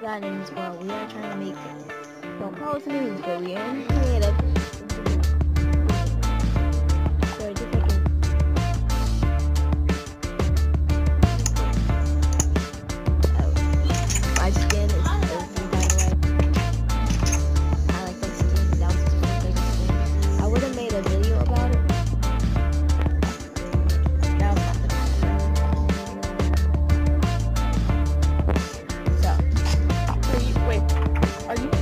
gotten in this world. We are trying to make, don't call us news, but we are creative. So just like my skin is filthy, by the way. I like my skin down to just like skin. I would have made a video about it. That was not the time. So, Wait, are you?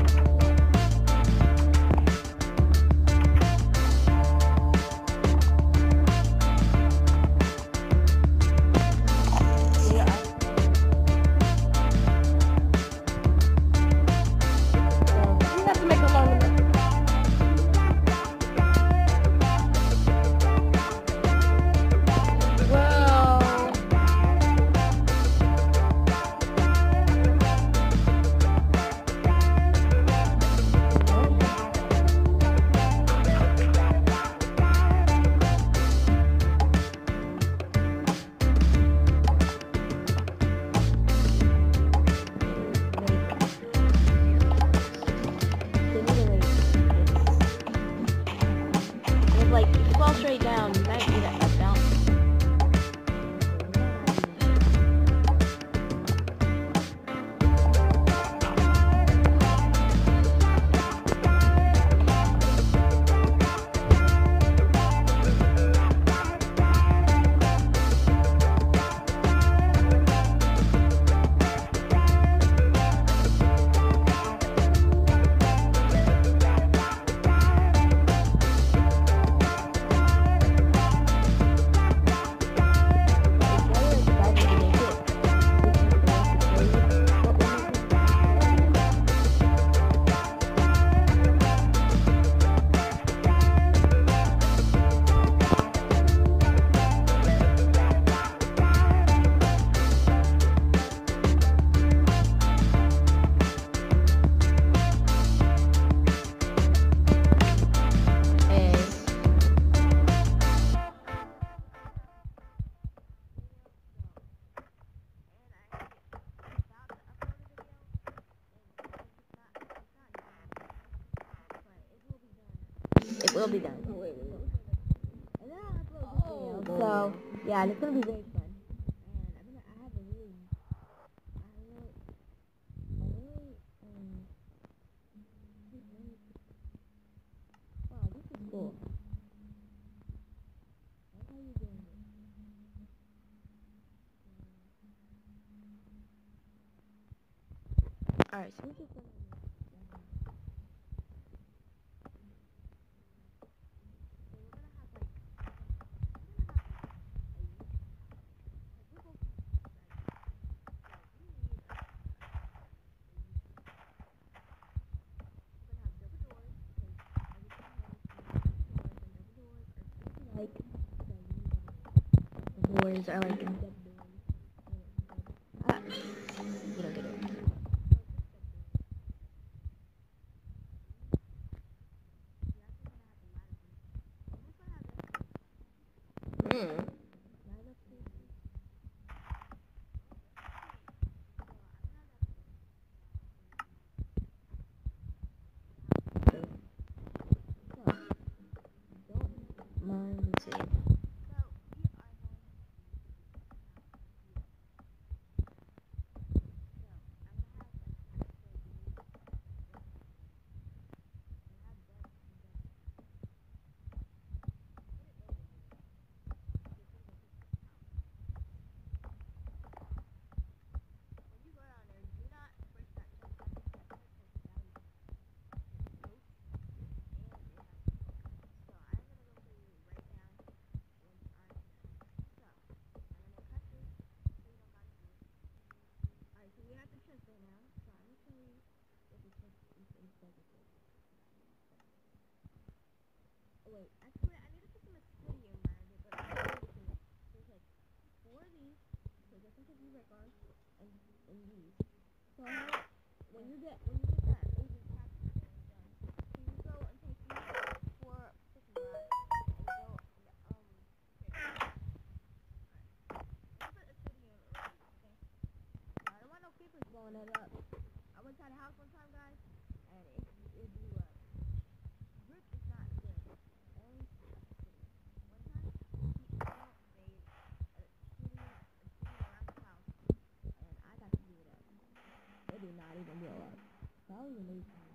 yeah, You have to make a long enough. Well, like, if you fall straight down, you might need a bounce. It will be done. And then I'll upload this video. So, yeah, and it's gonna be very fun. And I have a really, wow, this is cool. Like how you doing this? Alright, so we're just gonna like the doors are like you don't get it. Let's see. Wait, actually, I need to put some acidity in mine, but I don't know which one. There's like 4 of these, because I think of you records, and these. So when you get that Asian capture done, can you go and take these 4 fishing rods and go put acidity in it already, okay? I don't want no creepers blowing it up. I house one time, guys, and it blew up. Brick is not good. Only city. One time, people made a city around the house, and I got to blow it up. It did not even blow up. That was amazing.